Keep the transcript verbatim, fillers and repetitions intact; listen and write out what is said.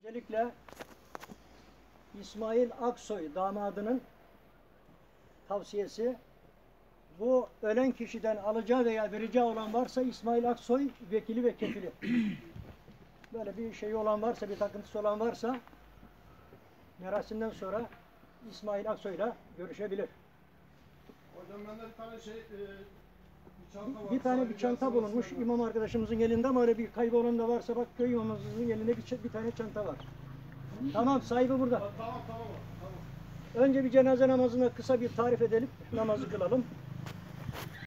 Öncelikle İsmail Aksoy damadının tavsiyesi, bu ölen kişiden alacağı veya vereceği olan varsa İsmail Aksoy vekili ve kefili. Böyle bir şey olan varsa, bir takıntısı olan varsa merasimden sonra İsmail Aksoy'la görüşebilir. Hocam bende bir tane şey, e, bir çanta var. Bir tane bir çanta bulunmuş imam arkadaşımızın elinde, ama öyle bir kaybolan da varsa bak, köy imamımızın elinde bir, bir tane çanta var. Tamam, sahibi burada. Tamam tamam tamam. Önce bir cenaze namazına kısa bir tarif edelim, namazı kılalım.